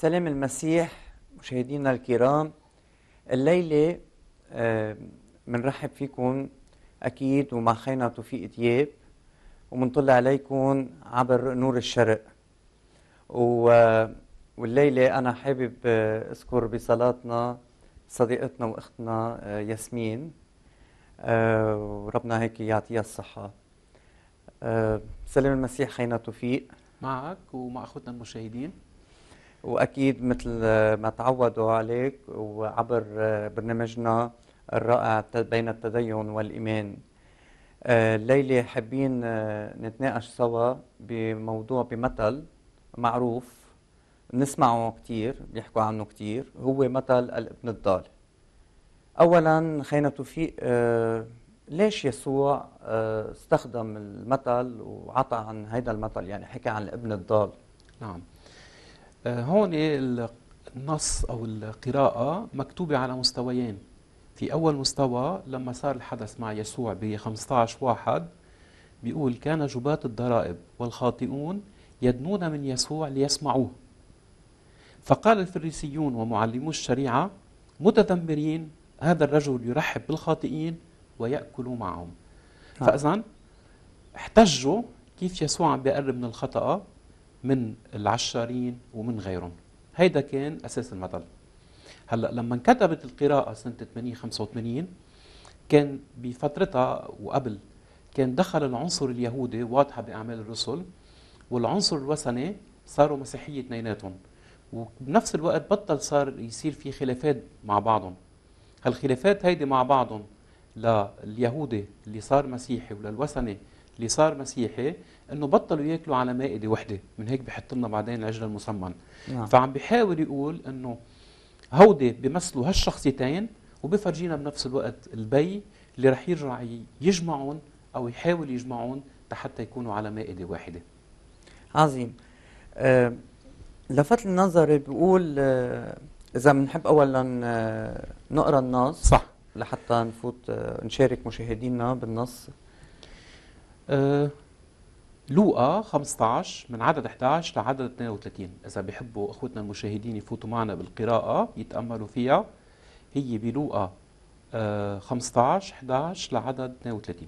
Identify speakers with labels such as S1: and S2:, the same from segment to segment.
S1: سلام المسيح مشاهدينا الكرام. الليلة منرحب فيكم أكيد ومع خينا توفيق دياب، ومنطل عليكم عبر نور الشرق. والليلة أنا حابب أذكر بصلاتنا صديقتنا وأختنا ياسمين، وربنا هيك يعطيها الصحة. سلام المسيح خينا توفيق
S2: معك ومع أخوتنا المشاهدين.
S1: وأكيد مثل ما تعودوا عليك وعبر برنامجنا الرائع بين التدين والإيمان، الليلة حابين نتناقش سوا بموضوع بمثل معروف نسمعه كتير، بيحكوا عنه كتير، هو مثل الابن الضال. أولا خلينا توفيق، ليش يسوع استخدم المثل وعطى عن هذا المثل، يعني حكى عن الابن الضال؟
S2: نعم، هون النص أو القراءة مكتوبة على مستويين. في أول مستوى لما صار الحدث مع يسوع ب 15:1 بيقول: كان جباة الضرائب والخاطئون يدنون من يسوع ليسمعوه، فقال الفريسيون ومعلمو الشريعة متذمرين: هذا الرجل يرحب بالخاطئين ويأكل معهم. فإذن احتجوا كيف يسوع عم بيقرب من الخطأ من العشارين ومن غيرهم. هيدا كان أساس المثل. هلأ لما انكتبت القراءة سنة 85 كان بفترتها وقبل كان دخل العنصر اليهودي واضحة بأعمال الرسل، والعنصر الوثني صاروا مسيحية اثنيناتهم، وبنفس الوقت بطل صار يصير في خلافات مع بعضهم. هالخلافات هيدي مع بعضهم لليهودي اللي صار مسيحي وللوثني اللي صار مسيحي انه بطلوا ياكلوا على مائده وحده، من هيك بحط لنا بعدين العجل المسمن. فعم بيحاول يقول انه هودي بيمثلوا هالشخصيتين، وبفرجينا بنفس الوقت البي اللي رح يرجع يجمعون او يحاول يجمعون حتى يكونوا على مائده واحده.
S1: عظيم. لفت النظر بيقول إذا بنحب أولا نقرأ النص
S2: صح
S1: لحتى نفوت نشارك مشاهدينا بالنص.
S2: لوقا 15 من عدد 11 لعدد 32. إذا بيحبوا أخوتنا المشاهدين يفوتوا معنا بالقراءة يتأملوا فيها، هي بلوقا 15 11 لعدد 32.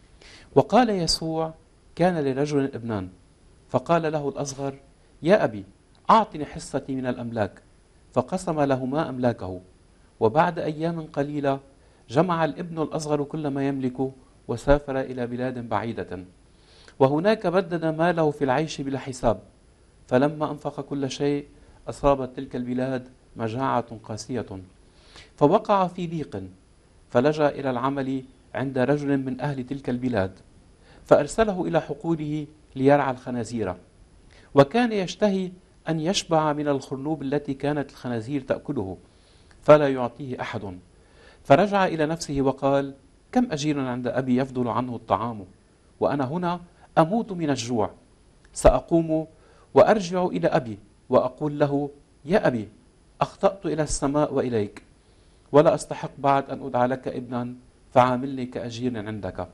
S2: وقال يسوع: كان لرجل ابنان، فقال له الأصغر: يا أبي أعطني حصتي من الأملاك، فقسم لهما أملاكه. وبعد أيام قليلة جمع الابن الأصغر كل ما يملك وسافر إلى بلاد بعيدة، وهناك بدد ماله في العيش بلا حساب. فلما أنفق كل شيء أصابت تلك البلاد مجاعة قاسية، فوقع في ضيق، فلجأ إلى العمل عند رجل من أهل تلك البلاد، فأرسله إلى حقوله ليرعى الخنازير. وكان يشتهي أن يشبع من الخرنوب التي كانت الخنازير تأكله، فلا يعطيه أحد. فرجع إلى نفسه وقال: كم أجير عند أبي يفضل عنه الطعام، وأنا هنا أموت من الجوع. سأقوم وأرجع إلى أبي وأقول له: يا أبي أخطأت إلى السماء وإليك، ولا أستحق بعد أن أدعى لك ابنا، فعاملني كأجير عندك.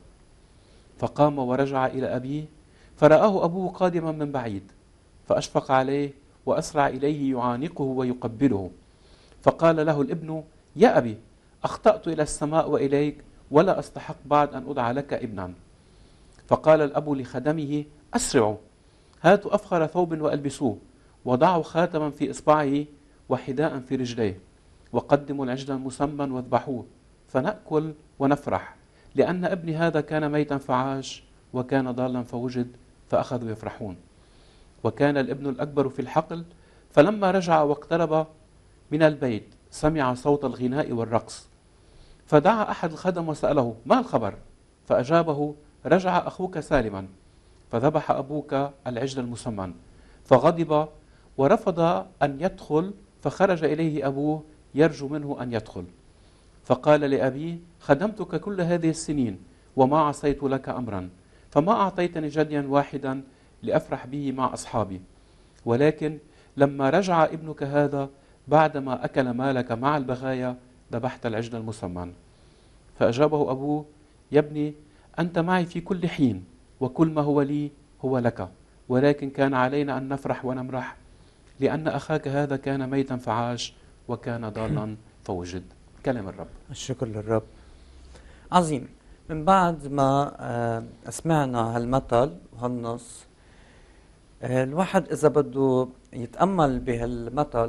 S2: فقام ورجع إلى أبيه، فرآه أبوه قادما من بعيد، فأشفق عليه وأسرع إليه يعانقه ويقبله. فقال له الابن: يا أبي أخطأت إلى السماء وإليك، ولا أستحق بعد أن أدعى لك ابنا. فقال الأب لخدمه: أسرعوا، هاتوا أفخر ثوب وألبسوه، وضعوا خاتما في إصبعه وحذاء في رجليه، وقدموا العجل المسمن واذبحوه، فنأكل ونفرح، لأن ابني هذا كان ميتا فعاش، وكان ضالا فوجد. فأخذوا يفرحون. وكان الابن الأكبر في الحقل، فلما رجع واقترب من البيت سمع صوت الغناء والرقص، فدعا أحد الخدم وسأله: ما الخبر؟ فأجابه: رجع أخوك سالما، فذبح أبوك العجل المسمن. فغضب ورفض أن يدخل، فخرج إليه أبوه يرجو منه أن يدخل. فقال لأبيه: خدمتك كل هذه السنين وما عصيت لك أمرا، فما أعطيتني جديا واحدا لأفرح به مع أصحابي، ولكن لما رجع ابنك هذا بعدما أكل مالك مع البغايا ذبحت العجل المسمن. فأجابه أبوه: يا ابني أنت معي في كل حين، وكل ما هو لي هو لك، ولكن كان علينا أن نفرح ونمرح، لأن أخاك هذا كان ميتا فعاش وكان ضالا فوجد. كلام الرب.
S1: الشكر للرب. عظيم. من بعد ما سمعنا هالمثل وهالنص، الواحد إذا بده يتأمل بهالمثل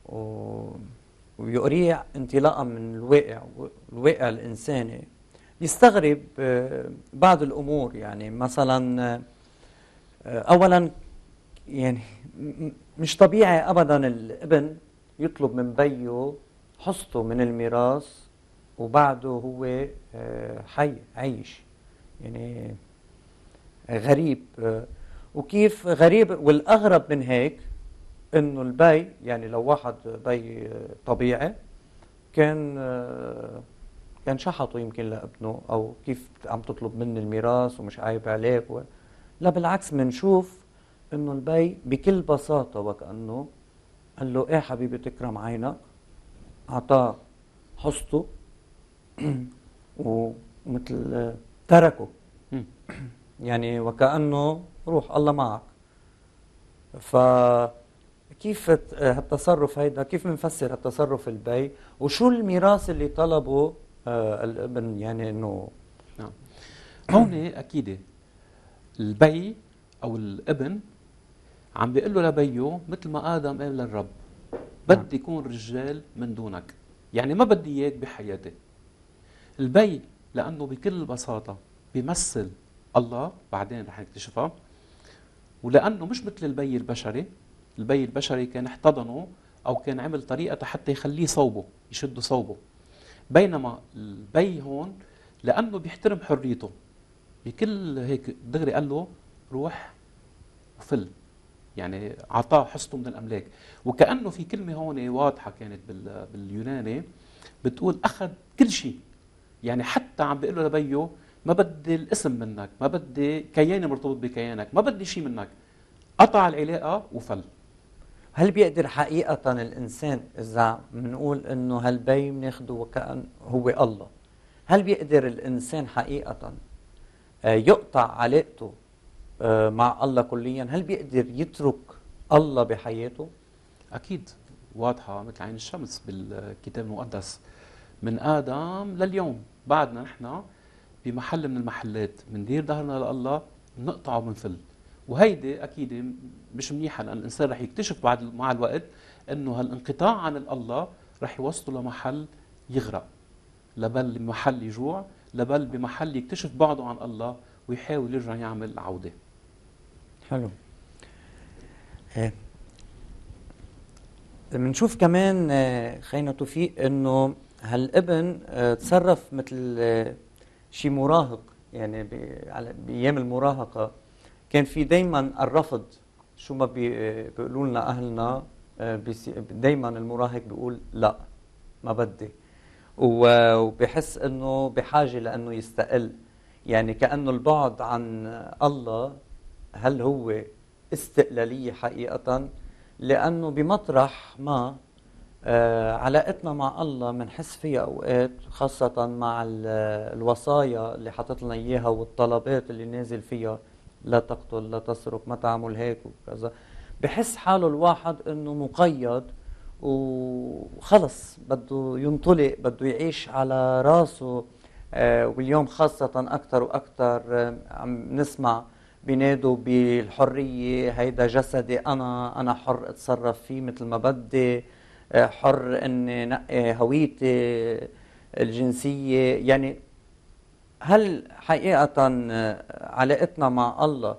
S1: ويقريه انطلاقا من الواقع الإنساني، يستغرب بعض الأمور. يعني مثلا أولا، يعني مش طبيعي أبدا الابن يطلب من بيه حصته من الميراث وبعده هو حي عايش. يعني غريب. وكيف غريب والأغرب من هيك إنه البي، يعني لو واحد بي طبيعي كان شحطه يمكن لابنه، أو كيف عم تطلب مني الميراث ومش عايب عليك لا، بالعكس، منشوف إنه البي بكل بساطة وكأنه قال له إيه حبيبي تكرم عينك، أعطاه حصته ومثل تركه. يعني وكأنه روح الله معك. فكيف هالتصرف هيدا، كيف بنفسر هالتصرف البي، وشو الميراث اللي طلبه الابن؟ يعني انه
S2: نعم. هون أكيد البي أو الابن عم بيقول له لبيه مثل ما آدم قال للرب، بدي يكون رجال من دونك، يعني ما بدي إياك بحياتي. البي لأنه بكل بساطة بيمثل الله، بعدين رح نكتشفها، ولأنه مش مثل البي البشري. البي البشري كان احتضنه أو كان عمل طريقة حتى يخليه صوبه، يشده صوبه. بينما البي هون لأنه بيحترم حريته، بكل هيك دغري قال له روح وفل، يعني أعطاه حصته من الأملاك. وكأنه في كلمة هون واضحة كانت باليوناني بتقول أخذ كل شيء. يعني حتى عم بيقول له لبيه ما بدي الاسم منك، ما بدي كياني مرتبط بكيانك، ما بدي شيء منك. قطع العلاقة وفل.
S1: هل بيقدر حقيقة الإنسان، إذا بنقول إنه هالبي بناخده وكأن هو الله، هل بيقدر الإنسان حقيقة يقطع علاقته مع الله كليا؟ هل بيقدر يترك الله بحياته؟
S2: أكيد واضحة مثل عين الشمس بالكتاب المقدس. من آدم لليوم بعدنا نحن بمحل من المحلات بندير ظهرنا لله، بنقطعه وبنفل. وهيدي أكيد مش منيحة، لأن الإنسان رح يكتشف بعد مع الوقت أنه هالانقطاع عن الله رح يوصله لمحل يغرق، لبل بمحل يجوع، لبل بمحل يكتشف بعده عن الله ويحاول يرجع يعمل عودة.
S1: حلو. بنشوف كمان خينا توفيق انه هالابن تصرف مثل شي مراهق. يعني بايام المراهقه كان في دايما الرفض. شو ما بيقولوا لنا اهلنا، دايما المراهق بيقول لا، ما بدي، وبحس انه بحاجه لانه يستقل. يعني كانه البعد عن الله، هل هو استقلاليه حقيقه؟ لأنه بمطرح ما علاقتنا مع الله منحس فيها أوقات، خاصة مع الوصايا اللي حطت لنا إياها والطلبات اللي نازل فيها، لا تقتل، لا تسرق، ما تعمل هيك وكذا، بحس حاله الواحد إنه مقيد وخلص بده ينطلق، بده يعيش على راسه. واليوم خاصة أكثر وأكثر عم نسمع بينادوا بالحرية، هيدا جسدي أنا حر أتصرف فيه مثل ما بدي، حر أني نقي هويتي الجنسية. يعني هل حقيقة علاقتنا مع الله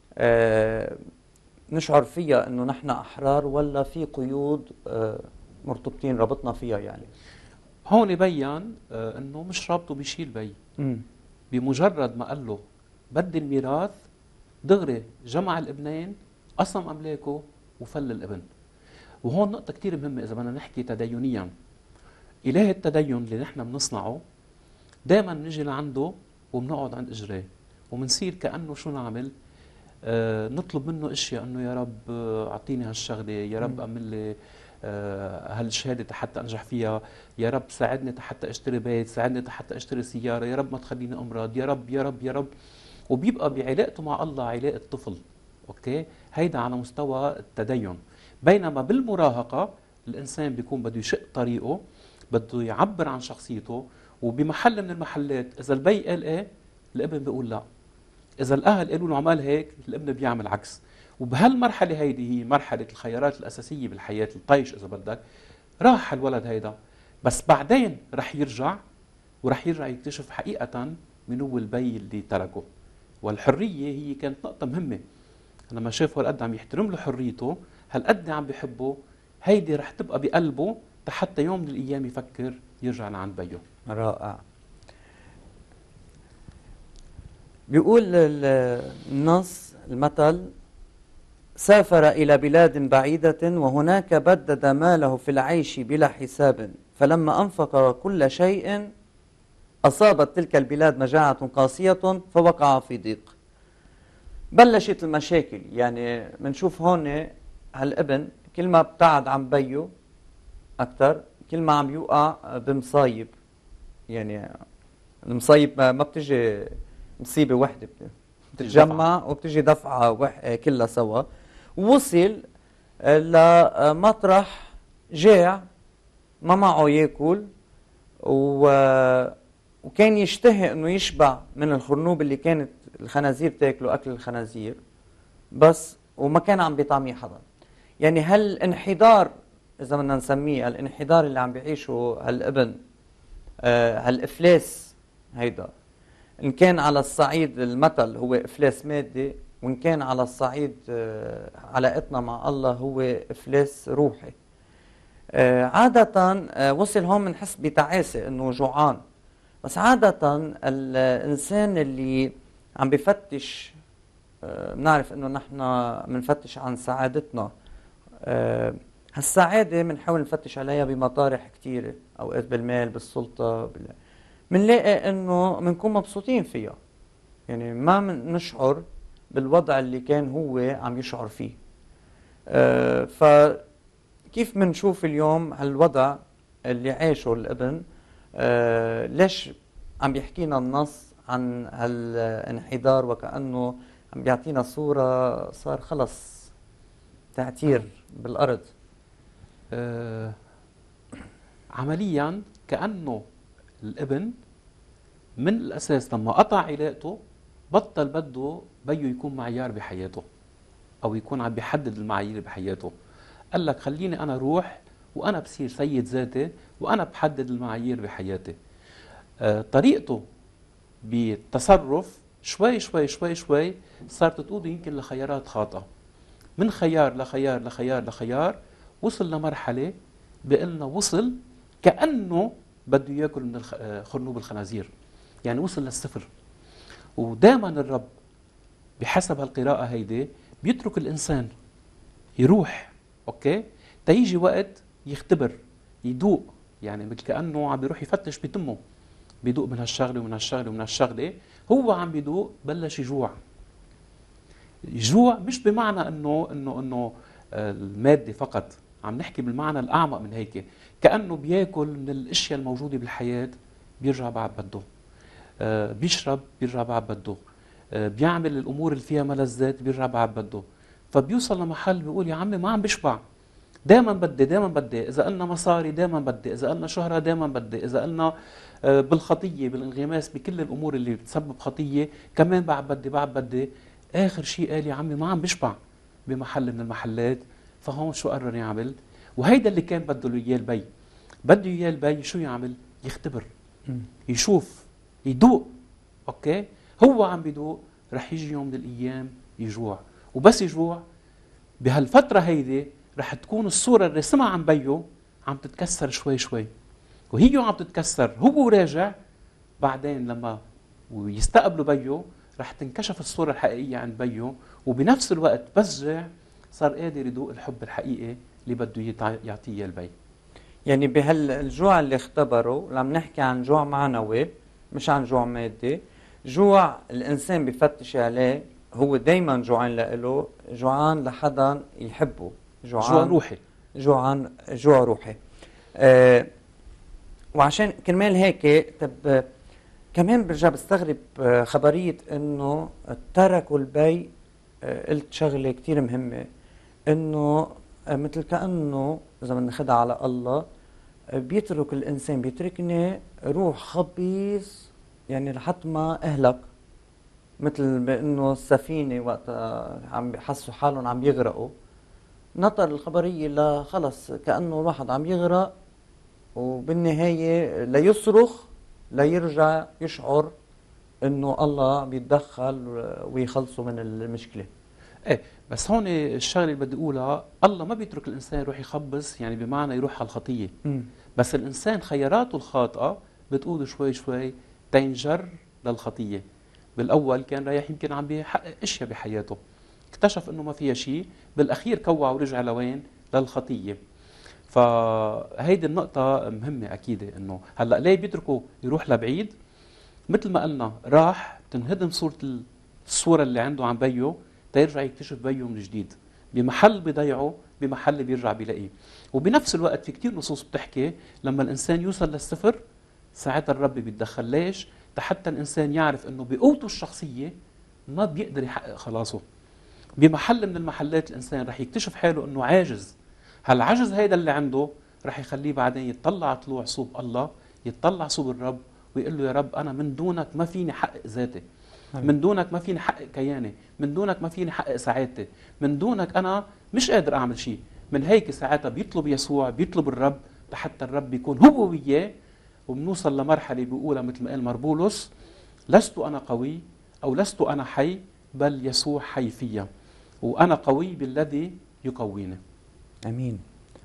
S1: نشعر فيها أنه نحن أحرار، ولا في قيود مرتبطين ربطنا فيها؟ يعني
S2: هون بيّن أنه مش رابطه بشيء البي. بمجرد ما قال له بدي الميراث، دغري جمع الابنين، قسم أملاكه وفل الابن. وهون نقطة كتير مهمة إذا بدنا نحكي تدينيا. إله التدين اللي نحن بنصنعه دائما نجي لعنده وبنقعد عند إجراه وبنصير كأنه شو نعمل؟ نطلب منه اشياء، انه يا رب اعطيني هالشغله، يا رب اعمل لي هالشهاده حتى انجح فيها، يا رب ساعدني حتى اشتري بيت، ساعدني حتى اشتري سياره، يا رب ما تخليني امرض، يا رب يا رب يا رب. وبيبقى بعلاقته مع الله علاقه طفل. اوكي، هيدا على مستوى التدين. بينما بالمراهقة الإنسان بيكون بده يشق طريقه، بده يعبر عن شخصيته، وبمحل من المحلات إذا البي قال إيه الابن بيقول لا، إذا الأهل قالوا له عمل هيك الابن بيعمل عكس. وبهالمرحلة هيدي هي مرحلة الخيارات الأساسية بالحياة، الطيش إذا بدك، راح الولد هيدا، بس بعدين رح يرجع، ورح يرجع يكتشف حقيقة من هو البي اللي تركه. والحرية هي كانت نقطة مهمة، لما شافه هالقد عم يحترم له حريته، هالقد عم بيحبه، هيدي رح تبقى بقلبه حتى يوم من الأيام يفكر يرجع لعند بيه.
S1: رائع. بيقول النص المثل: سافر إلى بلاد بعيدة وهناك بدد ماله في العيش بلا حساب، فلما أنفق كل شيء أصابت تلك البلاد مجاعة قاسية فوقع في ضيق. بلشت المشاكل. يعني منشوف هون هالابن كل ما ابتعد عن بيه أكثر كل ما عم يوقع بمصايب. يعني المصايب ما بتجي مصيبة واحدة، بتتجمع وبتجي دفعة كلها سوا. ووصل لمطرح جاع ما معه ياكل، وكان يشتهي انه يشبع من الخرنوب اللي كانت الخنازير تاكله، اكل الخنازير بس، وما كان عم بيطعميه حدا. يعني هالانحدار اذا بدنا نسميه الانحدار اللي عم بيعيشه هالابن، هالافلاس هيدا، إن كان على الصعيد المثل هو إفلاس مادي، وإن كان على الصعيد علاقتنا مع الله هو إفلاس روحي. عادة وصل هون بنحس بتعاسة إنه جوعان، بس عادة الإنسان اللي عم بفتش، بنعرف إنه نحن بنفتش عن سعادتنا. هالسعادة بنحاول نفتش عليها بمطارح كثيرة، أوقات بالمال، بالسلطة، منلاقي انه منكون مبسوطين فيها. يعني ما نشعر بالوضع اللي كان هو عم يشعر فيه. فكيف منشوف اليوم هالوضع اللي عاشه الابن؟ ليش عم بيحكينا النص عن هالانحدار وكأنه عم بيعطينا صورة صار خلص تعتير بالأرض؟
S2: عمليا كأنه الابن من الأساس لما قطع علاقته بطل بده بيه يكون معيار بحياته، أو يكون عم بيحدد المعايير بحياته. قال لك خليني أنا روح وأنا بصير سيد ذاتي وأنا بحدد المعايير بحياتي. طريقته بالتصرف شوي شوي شوي شوي صارت تقود يمكن لخيارات خاطئة، من خيار لخيار لخيار لخيار، وصل لمرحلة بأنه وصل كأنه بده ياكل من خرنوب الخنازير، يعني وصل للصفر. ودائما الرب بحسب هالقراءة هيدي بيترك الإنسان يروح، أوكي، تيجي وقت يختبر، يدوق، يعني مثل كأنه عم بيروح يفتش بتمه، بيدوق من هالشغلة ومن هالشغلة ومن هالشغلة. هو عم بيدوق بلش يجوع. يجوع مش بمعنى انه المادة فقط، عم نحكي بالمعنى الأعمق من هيك، كأنه بياكل من الاشياء الموجودة بالحياة بيرجع بعد بده، بيشرب بيرجع بعد بده، بيعمل الأمور اللي فيها ملذات بيرجع بعد بده. فبيوصل لمحل بيقول يا عمي ما عم بشبع، دائما بدي دائما بدي، إذا قلنا مصاري دائما بدي، إذا قلنا شهرة دائما بدي، إذا قلنا بالخطية بالانغماس بكل الأمور اللي بتسبب خطية كمان بعد بدي بعد بدي. آخر شيء قال يا عمي ما عم بشبع بمحل من المحلات. فهون شو قرر يعمل؟ وهيدا اللي كان بده اياه البي. بده اياه البي شو يعمل؟ يختبر، يشوف، يدوق. اوكي، هو عم بيدوق، رح يجي يوم من الايام يجوع، وبس يجوع بهالفتره هيدي رح تكون الصوره اللي رسمها عن بيه عم تتكسر شوي شوي، وهي عم تتكسر هو راجع. بعدين لما ويستقبلوا بيه رح تنكشف الصوره الحقيقيه عن بيه، وبنفس الوقت بس جاع صار قادر يدوق الحب الحقيقي اللي بده يعطيه البي.
S1: يعني بهالجوع اللي اختبره، لما نحكي عن جوع معنوي مش عن جوع مادي، جوع الإنسان بفتش عليه، هو دايما جوعان لإله، جوعان لحدا يحبه،
S2: جوع روحي،
S1: جوع روحي. وعشان كرمال هيك طب كمان برجع بستغرب خبرية انه تركوا البي. قلت شغلة كتير مهمة، انه مثل كأنه إذا بناخدها على الله بيترك الإنسان، بيتركني روح خبيث يعني لحد ما أهلك. مثل بأنه السفينة وقت عم بحسوا حالهم عم يغرقوا، نطر الخبرية لخلص كأنه الواحد عم يغرق، وبالنهاية ليصرخ ليرجع يشعر انه الله بيتدخل ويخلصه من المشكلة.
S2: ايه، بس هون الشغله اللي بدي اقولها، الله ما بيترك الانسان يروح يخبص يعني بمعنى يروح على الخطيه،
S1: مم.
S2: بس الانسان خياراته الخاطئه بتقوده شوي شوي تنجر للخطيه. بالاول كان رايح يمكن عم بيحقق اشياء بحياته، اكتشف انه ما فيها شيء، بالاخير كوع ورجع لوين؟ للخطيه. فهيدي النقطة مهمة أكيد، إنه هلأ ليه بيتركوا يروح لبعيد؟ مثل ما قلنا راح تنهدم الصورة اللي عنده عن بيه تيرجع يكتشف بيه من جديد، بمحل بيضيعه بمحل بيرجع بيلاقيه. وبنفس الوقت في كتير نصوص بتحكي لما الإنسان يوصل للصفر ساعتها الرب بيتدخل. ليش؟ حتى الإنسان يعرف إنه بقوته الشخصية ما بيقدر يحقق خلاصه. بمحل من المحلات الإنسان رح يكتشف حاله إنه عاجز. هالعجز هيدا اللي عنده رح يخليه بعدين يتطلع طلوع صوب الله، يتطلع صوب الرب ويقول له يا رب أنا من دونك ما فيني حقق ذاتي، من دونك ما فيني حقق كياني، من دونك ما فيني حقق سعادتي، من دونك أنا مش قادر أعمل شيء. من هيك ساعتها بيطلب يسوع، بيطلب الرب لحتى الرب يكون هو وياه. وبنوصل لمرحلة بيقولها مثل ما قال مربولس: لست أنا قوي أو لست أنا حي، بل يسوع حي فيا، وأنا قوي بالذي يقويني.
S1: امين.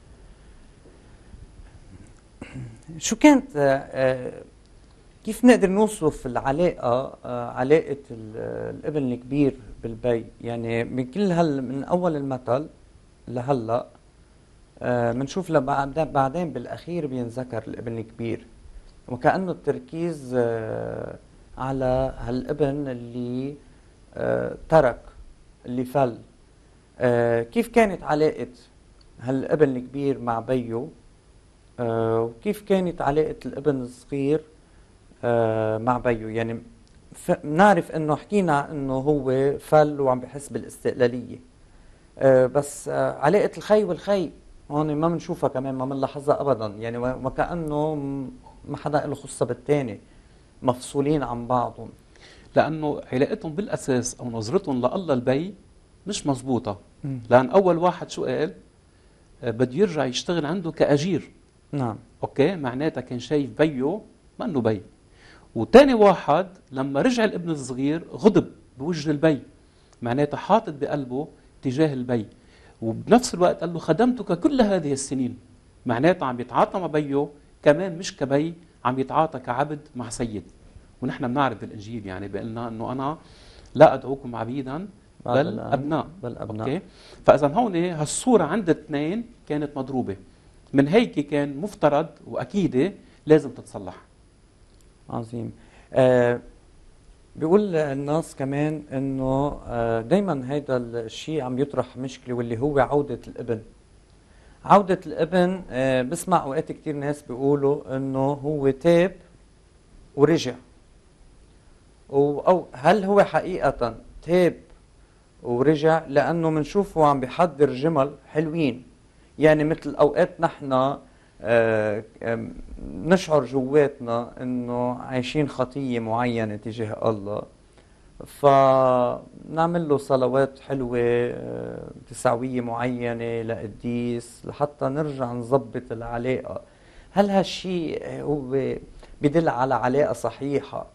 S1: شو كانت كيف نقدر نوصف العلاقة، علاقة الابن الكبير بالبي؟ يعني من كل من أول المثل لهلأ منشوف بعدين بالأخير بينذكر الابن الكبير، وكأنه التركيز على هالابن اللي ترك، اللي فل. كيف كانت علاقة هالابن الكبير مع بيه، وكيف كانت علاقة الابن الصغير مع بيه؟ يعني نعرف انه حكينا انه هو فل وعم بحس بالاستقلالية، بس علاقة الخي والخي هون ما بنشوفها كمان، ما بنلاحظها ابدا، يعني وكأنه ما حدا له خصة بالتاني، مفصولين عن بعضهم.
S2: لأنه علاقتهم بالأساس أو نظرتهم لله البي مش مزبوطة. لأن أول واحد شو قال؟ بده يرجع يشتغل عنده كأجير.
S1: نعم.
S2: أوكي، معناتها كان شايف بيه ما أنه بي. وتاني واحد لما رجع الابن الصغير غضب بوجه البي، معناتها حاطط بقلبه تجاه البي. وبنفس الوقت قال له خدمتك كل هذه السنين، معناتها عم يتعاطى مع بيه كمان مش كبي، عم يتعاطى كعبد مع سيد. ونحن بنعرف بالإنجيل يعني بقلنا أنه أنا لا أدعوكم عبيدا بل أبناء. أوكي؟ فإذا هون هالصورة عند الاثنين كانت مضروبة، من هيك كان مفترض وأكيد لازم تتصلح.
S1: عظيم. بيقول الناس كمان انه دايما هيدا الشيء عم يطرح مشكلة، واللي هو عودة الابن. عودة الابن، بسمع اوقات كتير ناس بيقولوا انه هو تاب ورجع، او هل هو حقيقة تاب ورجع؟ لانه منشوفه عم بيحضر جمل حلوين، يعني مثل اوقات نحن نشعر جواتنا انه عايشين خطية معينة تجاه الله، فنعمل له صلوات حلوة تساوية معينة لقديس لحتى نرجع نظبط العلاقة. هل هالشيء هو بدل على علاقة صحيحة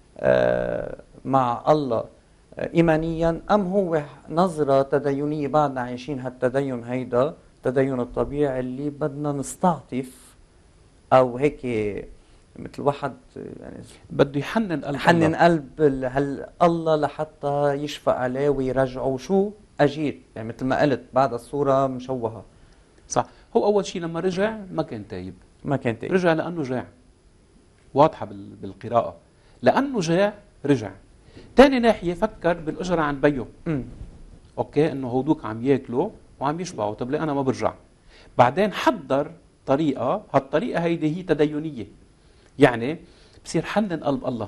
S1: مع الله إيمانيا، أم هو نظرة تدينية بعدنا عايشين هالتدين هيدا التدين الطبيعي اللي بدنا نستعطف، أو هيك مثل واحد يعني
S2: بده يحنن قلب
S1: حنن قلب الله لحتى يشفق عليه ويرجعه شو أجير، يعني مثل ما قلت بعد الصورة مشوهة.
S2: صح. هو أول شيء لما رجع ما كان تايب،
S1: ما كان تايب،
S2: رجع لأنه جاع، واضحة بالقراءة، لأنه جاع رجع. تاني ناحية فكر بالأجرة عن بيه. أوكي، إنه هودوك عم ياكلوا وعم يشبعوا، طب ليه أنا ما برجع؟ بعدين حضر طريقة، هالطريقة هيدي هي تدينية، يعني بصير حنن قلب الله.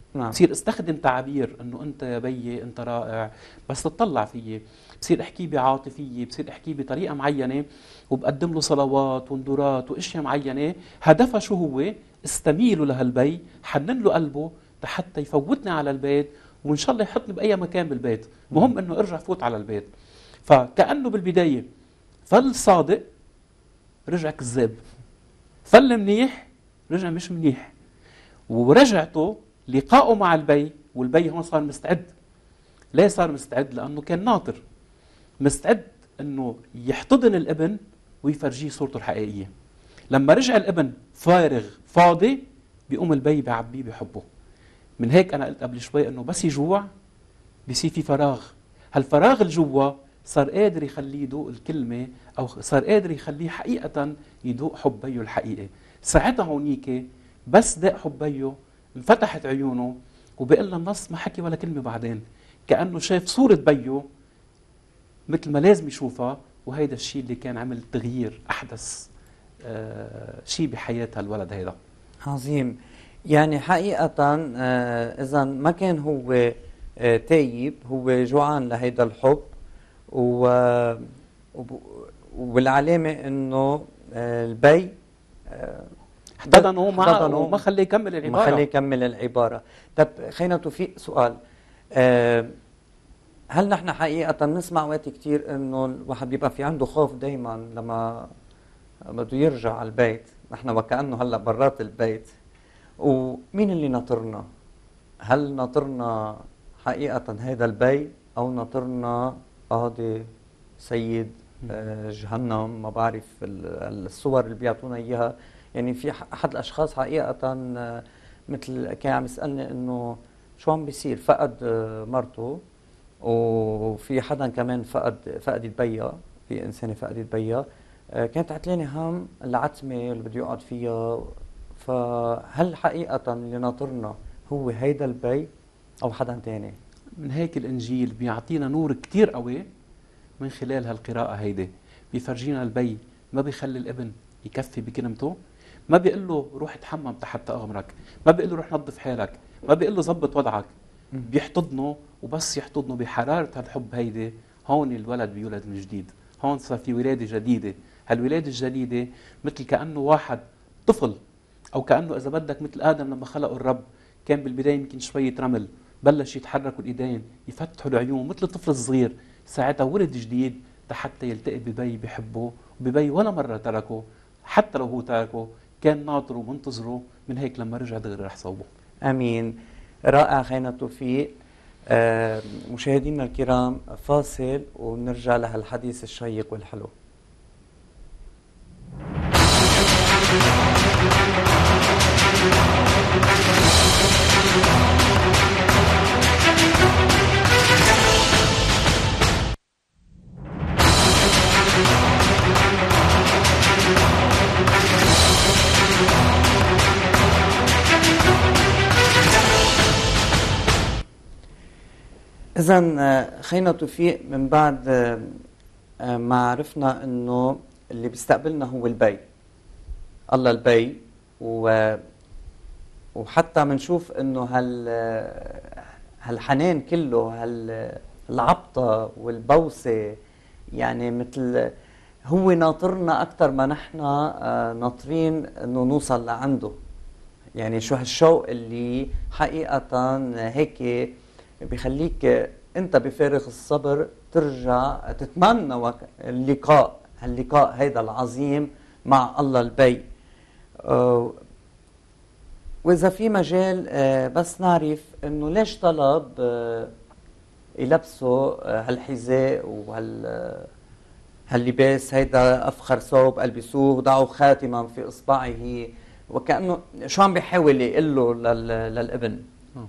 S1: نعم.
S2: بصير استخدم تعابير انه انت يا بيي انت رائع، بس تطلع فيي، بصير احكي بعاطفيه، بصير احكي بطريقه معينه، وبقدم له صلوات وندورات واشياء معينه، هدفها شو هو؟ استميله لهالبي، حنن له قلبه حتى يفوتني على البيت، وان شاء الله يحطني باي مكان بالبيت، مهم انه ارجع فوت على البيت. فكانه بالبدايه فل صادق رجع كذاب، فل منيح رجع مش منيح. ورجعته لقائه مع البي، والبي هون صار مستعد. ليه صار مستعد؟ لأنه كان ناطر، مستعد أنه يحتضن الابن ويفرجيه صورته الحقيقية. لما رجع الابن فارغ فاضي، بيقوم البي بيعبيه بحبه. من هيك أنا قلت قبل شوي أنه بس يجوع بيصير في فراغ، هالفراغ الجوا صار قادر يخليه يدوق الكلمة، أو صار قادر يخليه حقيقة يدوق حب بيه الحقيقي. ساعتها هونيك بس داق حب بيه انفتحت عيونه، وبقول النص ما حكي ولا كلمة بعدين، كأنه شاف صورة بيه مثل ما لازم يشوفها. وهيدا الشيء اللي كان عمل تغيير أحدث شيء بحياة هالولد هيدا.
S1: عظيم. يعني حقيقة إذا ما كان هو تايب، هو جوعان لهيدا الحب، و وب- والعلامة إنه البي
S2: احتضنه
S1: احتضنه
S2: وما خليه يكمل
S1: وما خليه
S2: العبارة.
S1: يكمل العبارة. طب خلينا توفيق سؤال، هل نحن حقيقة نسمع وقت كتير إنه الواحد بيبقى في عنده خوف دايما لما بده يرجع على البيت، نحن وكأنه هلا برات البيت، ومين اللي ناطرنا؟ هل ناطرنا حقيقة هذا البي، أو ناطرنا قاضي سيد جهنم؟ ما بعرف الصور اللي بيعطونا إياها. يعني في أحد الأشخاص حقيقة مثل كان عم يسألني إنه شو عم بيصير، فقد مرته، وفي حدا كمان فقدت بيها، في إنسانة فقدت بيها. كانت عتلاني هم العتمة اللي بده يقعد فيها. فهل حقيقة اللي ناطرنا هو هيدا البي أو حدا تاني؟
S2: من هيك الإنجيل بيعطينا نور كتير قوي من خلال هالقراءة هيدي. بيفرجينا البي ما بيخلي الابن يكفي بكلمته، ما بيقول له روح اتحمم تحت أغمرك، ما بيقول له روح نظف حالك، ما بيقول له زبط وضعك. بيحتضنه، وبس يحتضنه بحرارة هالحب هيدي، هون الولد بيولد من جديد. هون صار في ولادة جديدة. هالولادة الجديدة مثل كأنه واحد طفل، أو كأنه إذا بدك مثل آدم لما خلقه الرب، كان بالبداية يمكن شوية رمل، بلش يتحركوا الإيدين، يفتحوا العيون مثل الطفل الصغير. ساعتها ولد جديد حتى يلتقي ببي بحبه، وببي ولا مرة تركه. حتى لو هو تركه كان ناطره ومنتظره. من هيك لما رجع دغري رح صوبه.
S1: أمين. رائع خينا توفيق. مشاهدينا الكرام، فاصل ونرجع لهالحديث الشيق والحلو. إذن خينا توفيق، من بعد ما عرفنا إنه اللي بيستقبلنا هو البي، الله البي، وحتى منشوف إنه هالحنان كله، هالعبطة والبوسة، يعني مثل هو ناطرنا أكثر ما نحن ناطرين إنه نوصل لعنده. يعني شو هالشوق اللي حقيقة هيك بيخليك انت بفارغ الصبر ترجع تتمنى هاللقاء هيدا العظيم مع الله البي. واذا في مجال بس نعرف انه ليش طلب يلبسوا هالحذاء هاللباس هيدا، افخر ثوب البسوه، وضعوا خاتما في اصبعه، وكأنه شو عم بيحاول يقول له للابن؟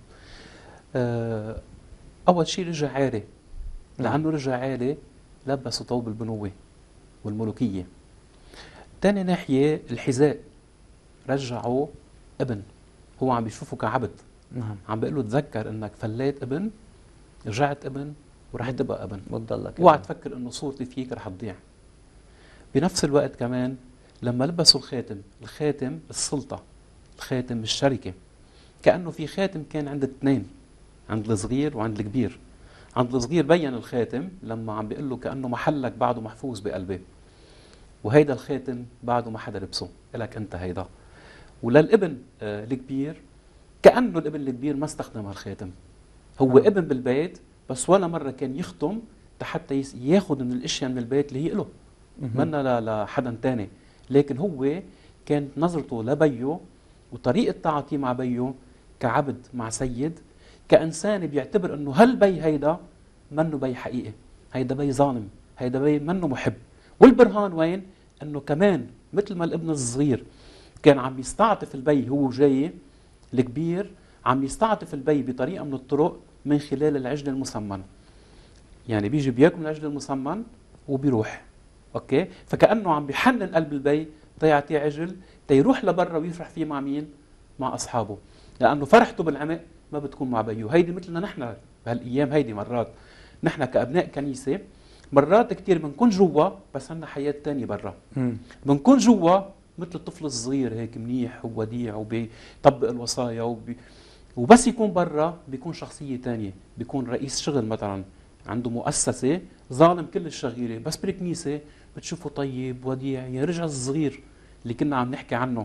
S2: أول شيء رجع عالي، لأنه رجع عالي لبسوا ثوب البنوة والملوكية. تاني ناحية الحذاء رجعوا ابن، هو عم بيشوفه كعبد.
S1: نعم.
S2: عم بيقول له تذكر انك فليت ابن، رجعت ابن، ورح تبقى ابن.
S1: بتضلك
S2: اوعى تفكر انه صورتي فيك رح تضيع. بنفس الوقت كمان لما لبسوا الخاتم، الخاتم السلطة، الخاتم الشركة، كأنه في خاتم كان عند الاثنين، عند الصغير وعند الكبير. عند الصغير بين الخاتم لما عم بيقول له كأنه محلك بعده محفوظ بقلبي، وهيدا الخاتم بعده ما حدا لبسه، إلك أنت هيدا. وللابن الكبير كأنه الابن الكبير ما استخدم هالخاتم، هو ابن بالبيت بس ولا مرة كان يختم حتى ياخذ من الاشياء من البيت اللي هي له، منا لحدا تاني. لكن هو كانت نظرته لبيه وطريقة تعاطيه مع بيه كعبد مع سيد، كإنسان بيعتبر أنه هالبي هيدا منه بي حقيقي، هيدا بي ظالم، هيدا بي منه محب. والبرهان وين؟ أنه كمان مثل ما الابن الصغير كان عم يستعطف البي هو جاي، الكبير عم يستعطف البي بطريقة من الطرق من خلال العجل المسمن. يعني بيجي بياكل من العجل المسمن وبيروح، اوكي؟ فكأنه عم بيحنن قلب البي تيعطيه عجل تيروح لبرا ويفرح فيه مع مين؟ مع اصحابه، لانه فرحته بالعمق ما بتكون مع بيو. هيدي مثلنا نحن بهالايام، هيدي مرات نحن كابناء كنيسه مرات كثير بنكون جوا بس عندنا حياه ثانيه برا. بنكون جوا مثل الطفل الصغير هيك منيح ووديع وبيطبق الوصايا وبس يكون برا بيكون شخصيه ثانيه، بيكون رئيس شغل مثلا عنده مؤسسه ظالم كل الشغيله، بس بالكنيسه بتشوفه طيب وديع، يا رجع الصغير اللي كنا عم نحكي عنه.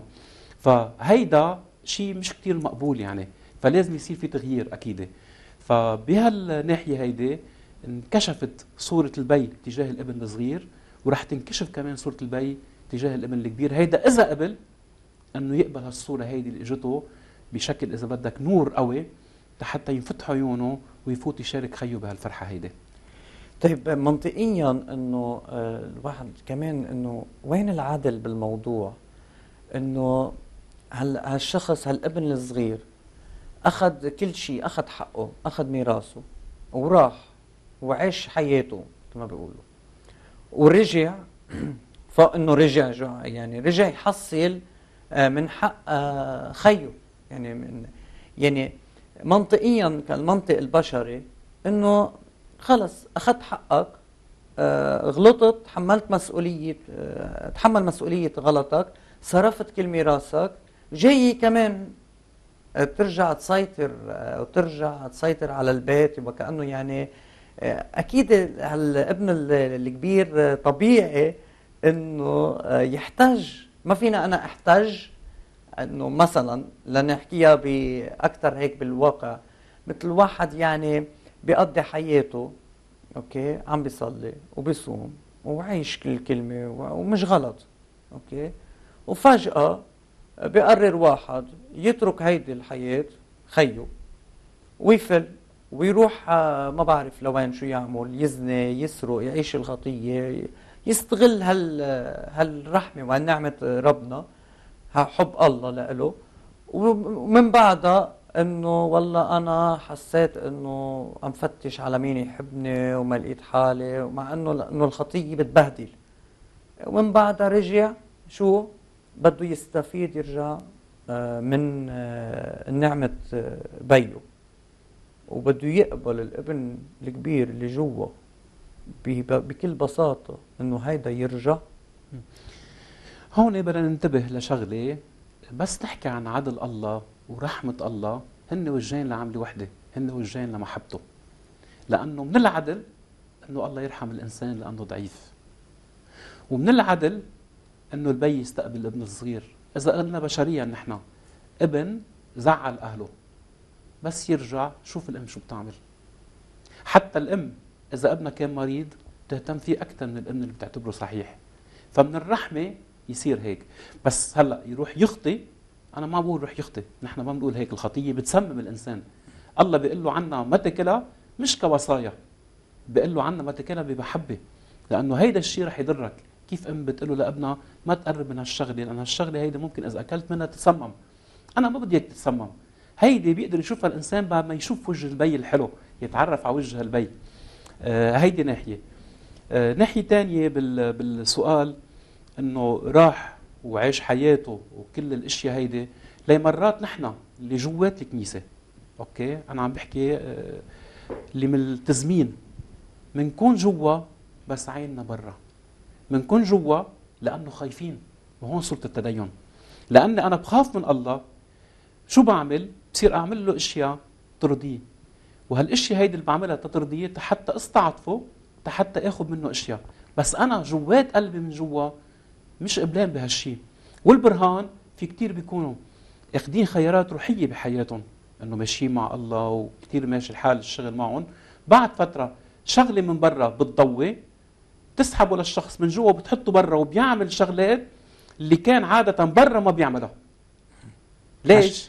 S2: فهيدا شيء مش كتير مقبول يعني، فلازم يصير في تغيير أكيد. فبهالناحية هيدي انكشفت صورة البي تجاه الابن الصغير، ورح تنكشف كمان صورة البي تجاه الابن الكبير. هيدا إذا قبل أنه يقبل هالصورة هيدي اللي اجته بشكل إذا بدك نور قوي حتى ينفتح عيونه ويفوت يشارك خيه بهالفرحة هيدي.
S1: طيب منطقيا انه الواحد كمان انه وين العدل بالموضوع؟ انه هالشخص هالابن الصغير اخذ كل شيء، اخذ حقه، اخذ ميراثه وراح وعيش حياته مثل ما بيقولوا، ورجع فانه رجع يعني رجع يحصل من حق خيه. يعني منطقيا كالمنطق البشري انه خلص اخذت حقك، غلطت، تحمل مسؤولية غلطك، صرفت كل ميراثك، جاي كمان ترجع تسيطر وترجع تسيطر على البيت. وكأنه يعني أكيد هالابن الكبير طبيعي إنه يحتاج. ما فينا أنا أحتاج إنه مثلا لنحكيها بأكثر هيك بالواقع، مثل واحد يعني بيقضي حياته اوكي عم بيصلي وبيصوم وعايش كل كلمة ومش غلط، اوكي، وفجأة بيقرر واحد يترك هيدي الحياة خيه ويفل ويروح ما بعرف لوين شو يعمل، يزني، يسرق، يعيش الخطية، يستغل هالرحمة وهالنعمة ربنا، حب الله لإله، ومن بعدها انه والله انا حسيت انه عم فتش على مين يحبني وما لقيت حالي، ومع انه الخطيه بتبهدل. ومن بعدها رجع شو بده يستفيد، يرجع من نعمه بيه، وبده يقبل الابن الكبير اللي جوا بكل بساطه انه هيدا يرجع.
S2: هون بدنا ننتبه لشغله، بس نحكي عن عدل الله ورحمة الله، هن وجهين لعملة وحدة، هن وجهين لمحبته. لأنه من العدل أنه الله يرحم الإنسان لأنه ضعيف، ومن العدل أنه البي يستقبل الابن الصغير. إذا قلنا بشريا نحن ابن زعل أهله بس يرجع، شوف الأم شو بتعمل. حتى الأم إذا ابنها كان مريض تهتم فيه أكثر من الابن اللي بتعتبره صحيح. فمن الرحمة يصير هيك. بس هلأ يروح يخطي، أنا ما بقول روح يخطي، نحن ما بنقول هيك، الخطية بتسمم الإنسان. الله بيقول له عنا ما تاكلها مش كوصايا، بيقول له عنا ما تاكلها بمحبة، لأنه هيدا الشيء رح يضرك. كيف أم بتقول له لابنها ما تقرب من هالشغلة، لأن هالشغلة هيدا ممكن إذا أكلت منها تتسمم. أنا ما بدي إياك تتسمم. هيدي بيقدر يشوفها الإنسان بعد ما يشوف وجه البي الحلو، يتعرف على وجه البي. هيدي ناحية. ناحية تانية بالسؤال إنه راح وعيش حياته وكل الاشياء هيدي، لي مرات نحن اللي جوات الكنيسه، اوكي، انا عم بحكي اللي ملتزمين، منكون جوا بس عيننا برا، منكون جوا لانه خايفين. وهون صورة التدين، لاني انا بخاف من الله. شو بعمل؟ بصير اعمل له اشياء ترضيه، وهالاشياء هيدي اللي بعملها تترضيه حتى استعطفه، حتى اخذ منه اشياء، بس انا جوات قلبي من جوا مش قبلان بهالشيء. والبرهان في كتير بيكونوا اخذين خيارات روحيه بحياتهم، انه ماشيين مع الله وكتير ماشي الحال الشغل معهم، بعد فتره شغله من برا بتضوي، تسحبه للشخص من جوا وبتحطه برا، وبيعمل شغلات اللي كان عاده برا ما بيعملها. ليش؟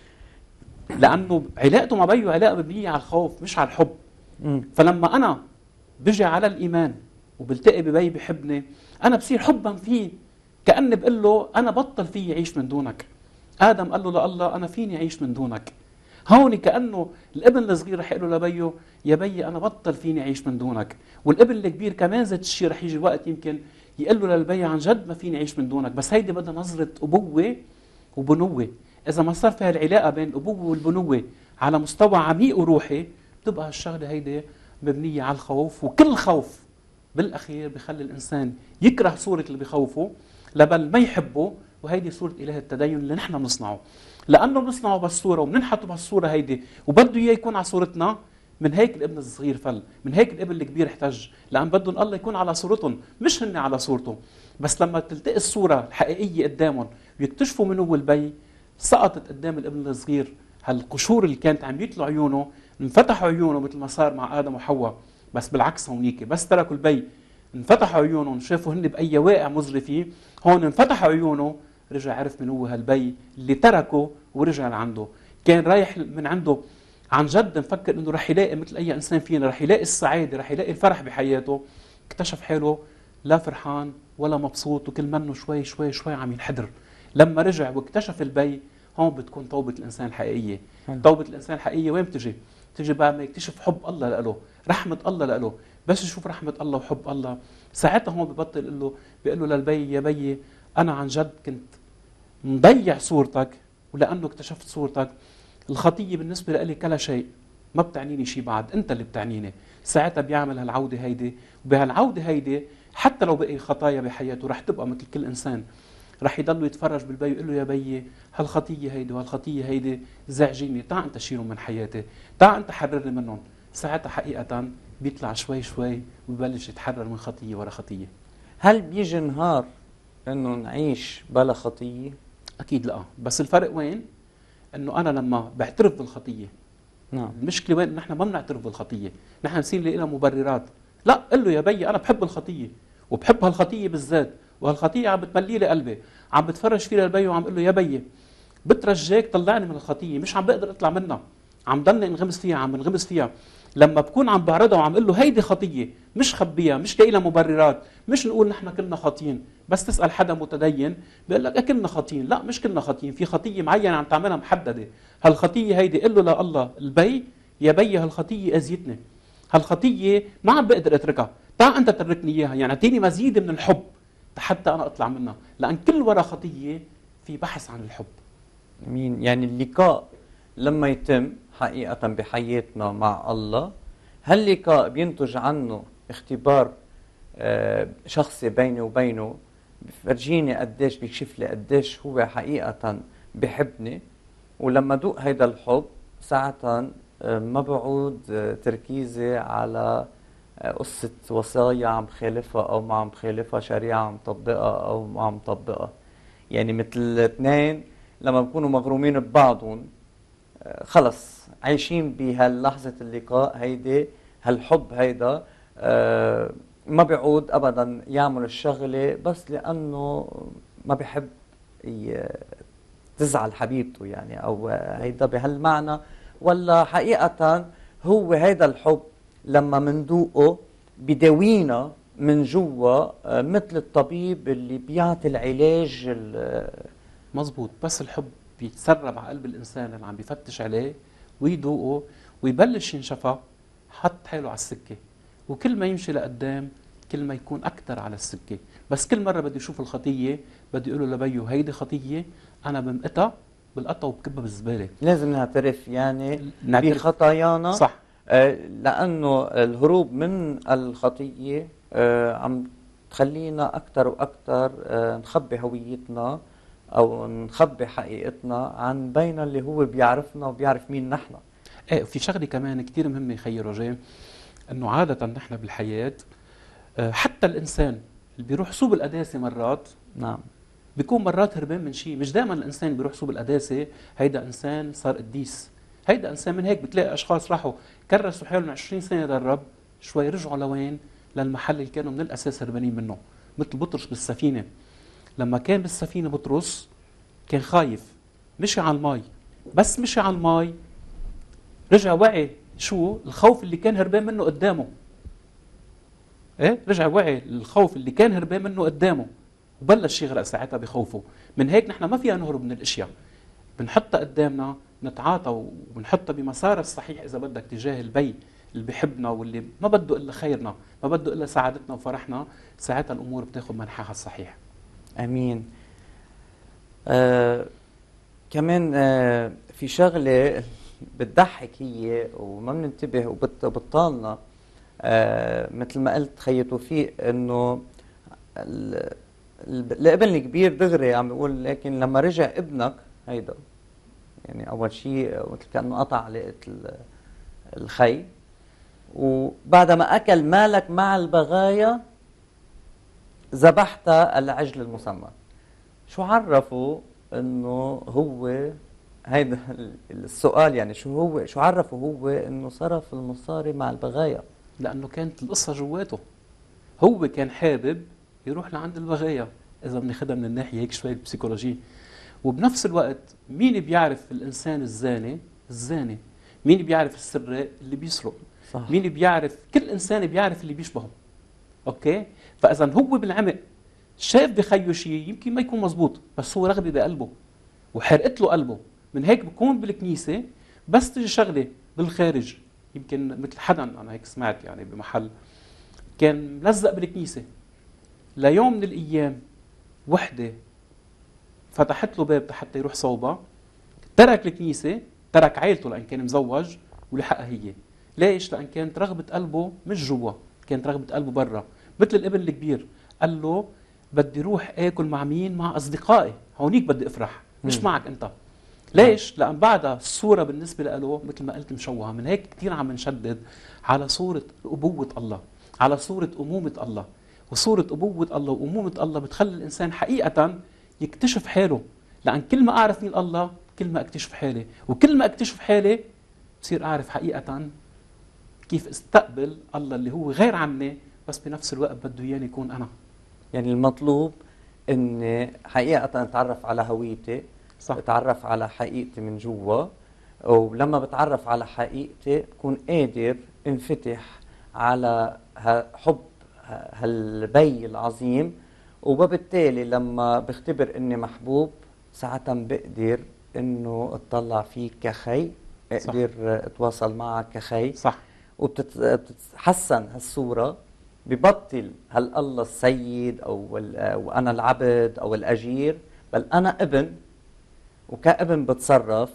S2: لانه علاقته مع بيه علاقه مبنيه على الخوف مش على الحب. فلما انا بجي على الايمان وبلتقي ببي بحبني، انا بصير حبا فيه، كاني بقول له انا بطل فيي اعيش من دونك. ادم قال له لله انا فيني اعيش من دونك. هون كانه الابن الصغير رح يقول له لبيه يا بي انا بطل فيني اعيش من دونك، والابن الكبير كمان ذات الشيء رح يجي وقت يمكن يقول له للبي عن جد ما فيني اعيش من دونك. بس هيدي بدها نظره ابوه وبنوه. اذا ما صار في هالعلاقه بين الابوه والبنوه على مستوى عميق وروحي، بتبقى الشغله هيدي مبنيه على الخوف، وكل خوف بالاخير بخلي الانسان يكره صوره اللي بخوفه لبل ما يحبه. وهيدي صوره اله التدين اللي نحن بنصنعه، لانه بنصنعه بهالصوره وبننحته بهالصوره هيدي، وبده اياه يكون على صورتنا. من هيك الابن الصغير فل، من هيك الابن الكبير احتج، لان بدهم الله يكون على صورتهم مش هن على صورته. بس لما تلتقي الصوره الحقيقيه قدامهم ويكتشفوا من هو البي، سقطت قدام الابن الصغير هالقشور اللي كانت عم يطلع عيونه، انفتحوا عيونه مثل ما صار مع ادم وحواء. بس بالعكس هونيك بس تركوا البي انفتحوا عيونهم، شافوا هن باي واقع مزري، هون انفتحوا عيونه، رجع عرف من هو هالبي اللي تركه ورجع لعنده. كان رايح من عنده عن جد مفكر انه رح يلاقي مثل اي انسان فينا، رح يلاقي السعاده، رح يلاقي الفرح بحياته. اكتشف حاله لا فرحان ولا مبسوط، وكل منه شوي شوي شوي عم ينحدر. لما رجع واكتشف البي، هون بتكون توبه الانسان الحقيقيه. توبه الانسان الحقيقيه وين بتجي؟ بتجي بعد ما يكتشف حب الله له، رحمه الله له. بس يشوف رحمه الله وحب الله، ساعتها هون ببطل بيقول له للبي يا بي انا عن جد كنت مضيع صورتك، ولانه اكتشفت صورتك الخطيه بالنسبه لي كلا شيء، ما بتعنيني شيء بعد، انت اللي بتعنيني. ساعتها بيعمل هالعوده هيدي، وبهالعوده هيدي حتى لو بقي خطايا بحياته رح تبقى مثل كل انسان، رح يضل يتفرج بالبي ويقول له يا بي هالخطيه هيدي وهالخطيه هيدي زعجيني، تعا انت شيلهم من حياتي، تعا انت حررني منهم. ساعتها حقيقه بيطلع شوي شوي وببلش يتحرر من خطيه ورا خطيه.
S1: هل بيجي نهار انه نعيش بلا خطيه؟
S2: اكيد لا، بس الفرق وين؟ انه انا لما بعترف بالخطيه،
S1: نعم.
S2: المشكله وين؟ نحن ما بنعترف بالخطيه، نحن بنصير لنا مبررات. لا، قل له يا بي انا بحب الخطيه، وبحب هالخطيه بالذات، وهالخطيه عم بتملي لي قلبي، عم بتفرج فيها للبي وعم بقول له يا بي بترجاك طلعني من الخطيه، مش عم بقدر اطلع منها، عم ضلني انغمس فيها، عم انغمس فيها. لما بكون عم بعرضها وعم اقول له هيدي خطيه، مش خبيها، مش لاقي لها مبررات، مش نقول نحن كلنا خاطئين. بس تسال حدا متدين بيقول لك كلنا خاطئين. لا، مش كلنا خاطئين، في خطيه معينه عم تعملها محدده. هالخطيه هيدي قل له لله البي يا بي هالخطيه اذيتني، هالخطيه ما عم بقدر اتركها، تعال انت تركني اياها، يعني اعطيني مزيد من الحب حتى انا اطلع منها، لان كل ورا خطيه في بحث عن الحب.
S1: مين يعني اللقاء لما يتم حقيقة بحياتنا مع الله، هاللقاء بينتج عنه اختبار شخصي بيني وبينه، بفرجيني قديش، بيكشف لي قديش هو حقيقة بحبني. ولما دوق هيدا الحب ساعة ما بعود تركيزي على قصة وصايا عم خالفها أو ما عم خالفها، شريعة عم طبقها أو ما عم طبقها. يعني مثل اثنين لما بكونوا مغرومين ببعضهم، خلص عايشين بهاللحظة اللقاء هيدي، هالحب هيدا ما بيعود أبدا يعمل الشغلة بس لأنه ما بيحب تزعل حبيبته، يعني أو هيدا بهالمعنى. ولا حقيقة هو هيدا الحب لما مندوقه بداوينا من جوا، مثل الطبيب اللي بيعطي العلاج
S2: مزبوط. بس الحب بيتسرب على قلب الإنسان اللي عم بيفتش عليه ويدوقه ويبلش ينشفى، حط حاله على السكة، وكل ما يمشي لقدام كل ما يكون أكثر على السكة. بس كل مرة بده يشوف الخطية بده يقول له لبيه هيدي خطية أنا بمقتها بالقطة وبكبها بالزبالة.
S1: لازم نعترف يعني بخطايانا،
S2: صح.
S1: لأنه الهروب من الخطية عم تخلينا أكثر وأكثر نخبي هويتنا، أو نخبي حقيقتنا عن بين اللي هو بيعرفنا وبيعرف مين نحن.
S2: ايه، في شغله كمان كثير مهمه خيي رجاء، انه عاده نحن بالحياه حتى الانسان اللي بيروح سوق القداسه مرات
S1: نعم.
S2: بيكون مرات هربان من شيء. مش دائما الانسان اللي بيروح سوق القداسه هيدا انسان صار قديس، هيدا انسان من هيك بتلاقي اشخاص راحوا كرسوا حالهم 20 سنه للرب، شوي رجعوا لوين؟ للمحل اللي كانوا من الاساس هربانين منه. مثل بطرس بالسفينه، لما كان بالسفينه بطرس كان خايف، مشي على المي، بس مشي على المي رجع وعي شو الخوف اللي كان هربان منه قدامه. ايه، رجع وعي الخوف اللي كان هربان منه قدامه وبلش يغرق ساعتها بخوفه. من هيك نحن ما فينا نهرب من الاشياء، بنحطها قدامنا، نتعاطى وبنحطها بمسارها الصحيح اذا بدك تجاه البي اللي بيحبنا واللي ما بده الا خيرنا، ما بده الا سعادتنا وفرحنا. ساعتها الامور بتاخذ منحها الصحيح.
S1: امين. كمان في شغله بتضحك هي وما بننتبه وبتطالنا، مثل ما قلت خي توفيق، انه الابن الكبير دغري عم بيقول لكن لما رجع ابنك هيدا، يعني اول شيء مثل كانه قطع علاقه الخي، وبعد ما اكل مالك مع البغايا ذبحت العجل المسمى. شو عرفوا انه هو هيدا السؤال، يعني شو عرفوا هو انه صرف المصاري مع البغايا؟
S2: لانه كانت القصه جواته، هو كان حابب يروح لعند البغايا، اذا بناخذها من الناحيه هيك شوي بسيكولوجيه. وبنفس الوقت مين بيعرف الانسان الزاني؟ الزاني. مين بيعرف السراق؟ اللي بيسرق.
S1: صح.
S2: مين بيعرف؟ كل انسان بيعرف اللي بيشبهه. اوكي، فاذا هو بالعمق شاف بخيه شيء يمكن ما يكون مزبوط، بس هو رغبه بقلبه وحرقت له قلبه. من هيك بكون بالكنيسه بس تجي شغله بالخارج، يمكن مثل حدا انا هيك سمعت يعني بمحل كان ملزق بالكنيسه، ليوم من الايام وحده فتحت له باب حتى يروح صوبها، ترك الكنيسه، ترك عائلته لان كان مزوج ولحقها هي. ليش؟ لان كانت رغبه قلبه مش جوا، كانت رغبه قلبه برا. مثل الابن الكبير قال له بدي روح اكل مع مين؟ مع اصدقائي، هونيك بدي افرح، مش معك انت. ليش؟ لأن بعدها الصورة بالنسبة له مثل ما قلت مشوهة. من هيك كثير عم نشدد على صورة أبوة الله، على صورة أمومة الله. وصورة أبوة الله وأمومة الله بتخلي الإنسان حقيقة يكتشف حاله، لأن كل ما أعرف مين الله كل ما أكتشف حالي، وكل ما أكتشف حالي بصير أعرف حقيقة كيف استقبل الله اللي هو غير عني، بس بنفس الوقت بده إياني يكون أنا.
S1: يعني المطلوب اني حقيقة اتعرف على هويتي،
S2: صح.
S1: اتعرف على حقيقتي من جوا، ولما بتعرف على حقيقتي بكون قادر انفتح على حب هالبي العظيم، وبالتالي لما بختبر اني محبوب ساعتها بقدر انه اطلع فيك كخي، اقدر اتواصل معك كخي.
S2: صح.
S1: وبتتحسن هالصورة، ببطل هل الله السيد وأنا العبد أو الأجير، بل أنا ابن، وكابن بتصرف.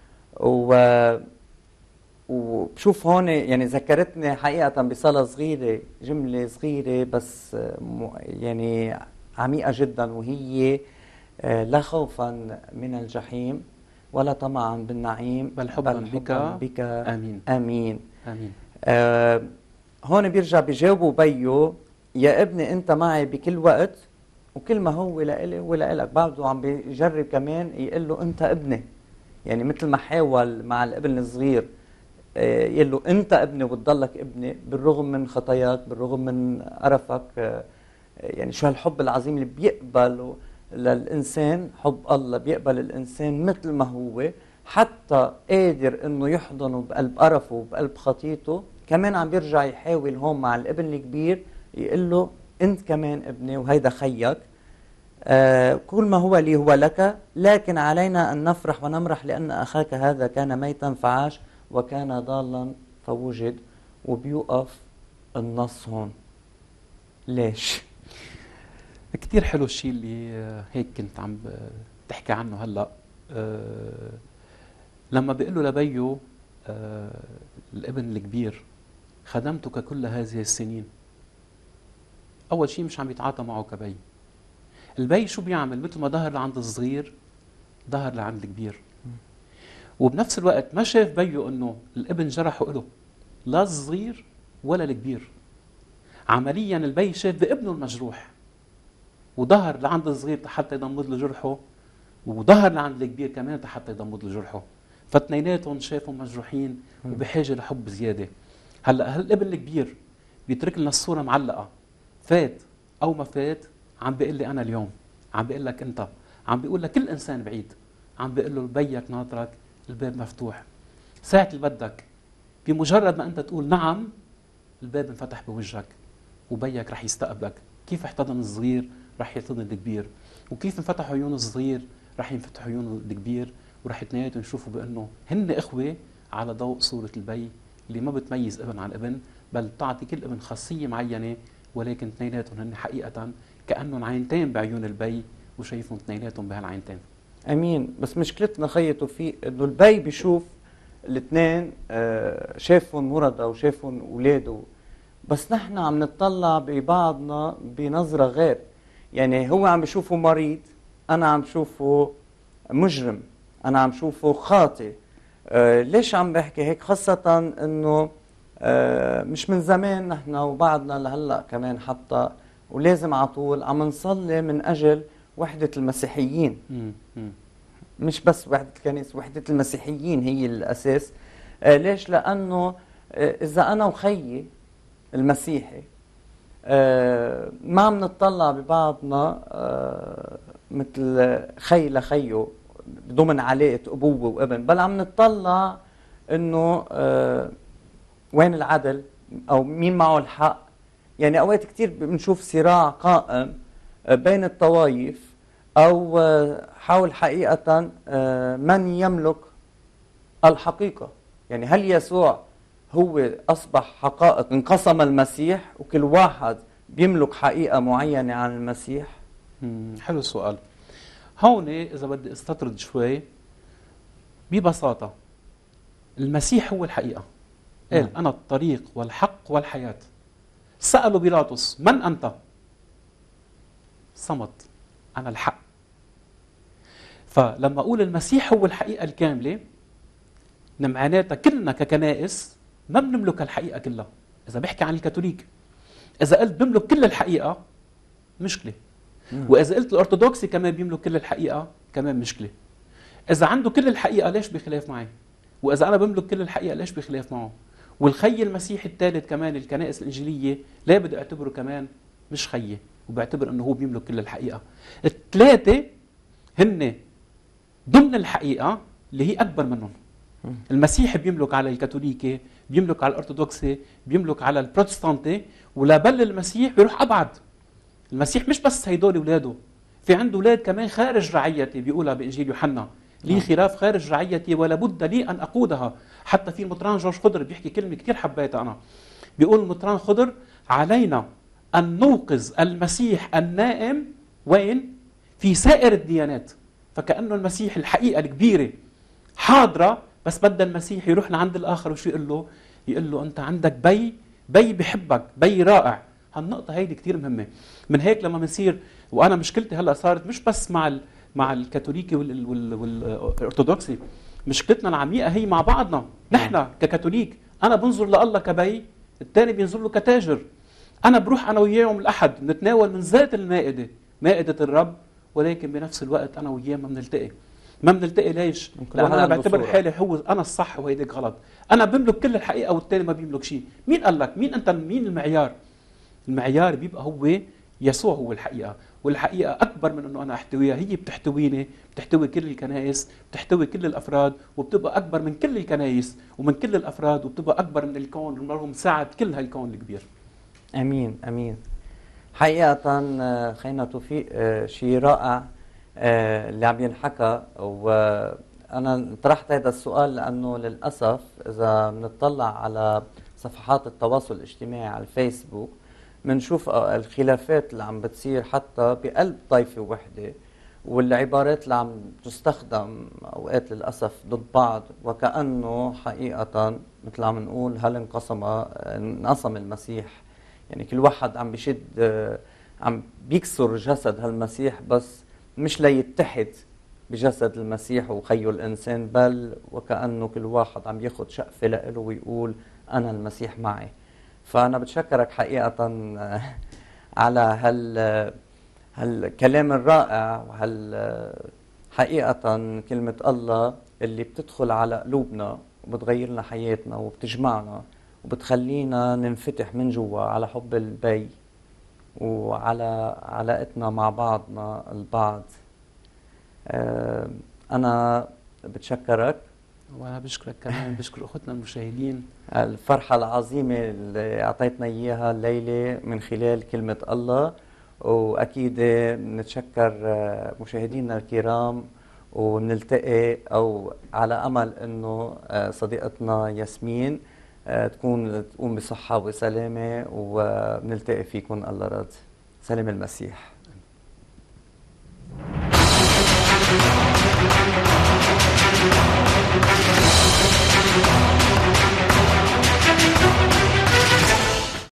S1: وبشوف هون يعني ذكرتني حقيقة بصلاة صغيرة، جملة صغيرة بس يعني عميقة جدا، وهي لا خوفا من الجحيم ولا طمعا بالنعيم
S2: بل حبا بك آمين.
S1: آمين.
S2: آمين.
S1: هون بيرجع بيجاوبوا بيو يا ابني انت معي بكل وقت، وكل ما هو لإلي هو لإلك. بعده عم بيجرب كمان يقول له انت ابني، يعني مثل ما حاول مع الابن الصغير يقول له انت ابني وبتضلك ابني بالرغم من خطاياك، بالرغم من قرفك. يعني شو هالحب العظيم اللي بيقبله للإنسان، حب الله بيقبل الإنسان مثل ما هو، حتى قادر انه يحضنه بقلب قرفه وبقلب خطيته. كمان عم بيرجع يحاول هون مع الابن الكبير يقول له انت كمان ابني وهيدا خيك. كل ما هو لي هو لك، لكن علينا ان نفرح ونمرح لان اخاك هذا كان ميتا فعاش وكان ضالا فوجد. وبيوقف النص هون. ليش؟
S2: كتير حلو الشيء اللي هيك كنت عم تحكي عنه هلأ. لما بيقول له لبيه الابن الكبير خدمتك كل هذه السنين، أول شيء مش عم يتعاطى معه كبي، البي شو بيعمل؟ مثل ما ظهر لعند الصغير ظهر لعند الكبير، وبنفس الوقت ما شاف بيه انه الابن جرحه له، لا الصغير ولا الكبير. عمليا البي شاف بابنه المجروح وظهر لعند الصغير حتى يضمد له جرحه، وظهر لعند الكبير كمان حتى يضمد له جرحه. فاثنيناتهم شافهم مجروحين وبحاجه لحب زياده. هلا الابن الكبير بيترك لنا الصوره معلقه، فات او ما فات عم بيقول لي انا اليوم، عم بيقول لك انت، عم بيقول لك كل انسان بعيد، عم بيقول له بيك ناطرك، الباب مفتوح ساعة اللي بدك. بمجرد ما انت تقول نعم الباب انفتح بوجهك وبيك رح يستقبلك. كيف احتضن الصغير رح يحتضن الكبير، وكيف انفتح عيون الصغير رح ينفتح عيون الكبير، ورح اثنيناتهم يشوفوا بانه هن اخوه على ضوء صورة البي اللي ما بتميز ابن عن ابن، بل بتعطي كل ابن خاصية معينة، ولكن اثنيناتهم هن حقيقة كأنهم عينتين بعيون البي وشايفهم اثنيناتهم بهالعينتين.
S1: امين. بس مشكلتنا خي توفيق انه البي بيشوف الاثنين، شافهم مرضى وشافهم اولاده، بس نحن عم نطلع ببعضنا بنظرة غير. يعني هو عم بيشوفه مريض، انا عم بشوفه مجرم، انا عم بشوفه خاطئ. ليش عم بحكي هيك؟ خاصة انه مش من زمان نحن وبعدنا لهلا كمان حتى، ولازم على طول عم نصلي من اجل وحدة المسيحيين. مش بس وحدة الكنيسة، وحدة المسيحيين هي الأساس. ليش؟ لأنه إذا أنا وخيي المسيحي ما عم نطلع ببعضنا مثل خي لخيه ضمن علاقة أبوة وابن، بل عم نطلع إنه وين العدل أو مين معه الحق. يعني أوقات كتير بنشوف صراع قائم بين الطوائف، أو حول حقيقة من يملك الحقيقة. يعني هل يسوع هو أصبح حقائق، انقسم المسيح وكل واحد بيملك حقيقة معينة عن المسيح؟
S2: حلو السؤال. هون إذا بدي استطرد شوي، ببساطة المسيح هو الحقيقة. قال أنا الطريق والحق والحياة. سألوا بيلاطس من أنت؟ صمت أنا الحق. فلما أقول المسيح هو الحقيقة الكاملة، معناتها كلنا ككنائس ما بنملك الحقيقة كلها. إذا بحكي عن الكاثوليك، إذا قلت بملك كل الحقيقة مشكلة، وإذا قلت الأرثوذكسي كمان بيملك كل الحقيقة كمان مشكلة. إذا عنده كل الحقيقة ليش بخلاف معي؟ وإذا أنا بملك كل الحقيقة ليش بخلاف معه؟ والخي المسيحي الثالث كمان الكنائس الإنجيلية لا بدي أعتبره كمان مش خيي، وبعتبر أنه هو بيملك كل الحقيقة. الثلاثة هن ضمن الحقيقة اللي هي أكبر منهم. المسيح بيملك على الكاثوليكي، بيملك على الأرثوذكسي، بيملك على البروتستانتي، ولا بل المسيح بيروح أبعد. المسيح مش بس هيدول أولاده، في عنده أولاد كمان خارج رعيتي، بيقولها بإنجيل يوحنا لي خلاف خارج رعيتي ولا بد لي أن أقودها. حتى في المطران جورج خضر بيحكي كلمة كتير حبيتها أنا، بيقول المطران خضر علينا أن نوقظ المسيح النائم وين؟ في سائر الديانات. فكأنه المسيح الحقيقة الكبيرة حاضرة، بس بدأ المسيح يروح لعند الآخر وشو يقول له؟ يقول له أنت عندك بي بحبك، بي رائع. هالنقطة هيدي كتير مهمة. من هيك لما بنصير، وأنا مشكلتي هلأ صارت مش بس مع الكاثوليكي والأرثوذكسي، مشكلتنا العميقة هي مع بعضنا. نحن ككاثوليك أنا بنظر لله كبي، الثاني بينظر له كتاجر. أنا بروح أنا وياه الأحد نتناول من ذات المائدة، مائدة الرب، ولكن بنفس الوقت أنا وياه ما بنلتقي. ليش؟ لأن أنا بعتبر حالي هو أنا الصح وهيديك غلط. أنا بملك كل الحقيقة والتاني ما بيملك شيء. مين قال لك؟ مين أنت؟ مين المعيار؟ المعيار بيبقى هو يسوع هو الحقيقة، والحقيقة أكبر من أنه أنا أحتويها. هي بتحتويني، بتحتوي كل الكنائس، بتحتوي كل الأفراد، وبتبقى أكبر من كل الكنائس ومن كل الأفراد، وبتبقى أكبر من الكون اللي مساعد كل هالكون الكبير.
S1: أمين أمين. حقيقة خينا توفيق شيء رائع اللي عم ينحكى. وأنا طرحت هذا السؤال لأنه للأسف إذا بنطلع على صفحات التواصل الاجتماعي على الفيسبوك بنشوف الخلافات اللي عم بتصير حتى بقلب طائفة وحدة، والعبارات اللي عم تستخدم أوقات للأسف ضد بعض، وكأنه حقيقة مثل عم نقول هل انقسم المسيح. يعني كل واحد عم بيشد عم بيكسر جسد هالمسيح، بس مش ليتحد بجسد المسيح وخيه الإنسان، بل وكأنه كل واحد عم ياخد شقفة لإله ويقول أنا المسيح معي. فأنا بتشكرك حقيقة على هالكلام الرائع، حقيقة كلمة الله اللي بتدخل على قلوبنا وبتغير لنا حياتنا وبتجمعنا وبتخلينا ننفتح من جوا على حب البي وعلى علاقتنا مع بعضنا البعض. أنا بتشكرك.
S2: وأنا بشكرك كمان، بشكر أخوتنا المشاهدين.
S1: الفرحة العظيمة اللي أعطيتنا إياها الليلة من خلال كلمة الله، وأكيد نتشكر مشاهدينا الكرام، ونلتقي أو على أمل أنه صديقتنا ياسمين تقوم بصحة وسلامة، ونلتقي فيكم الله رد. سلام المسيح.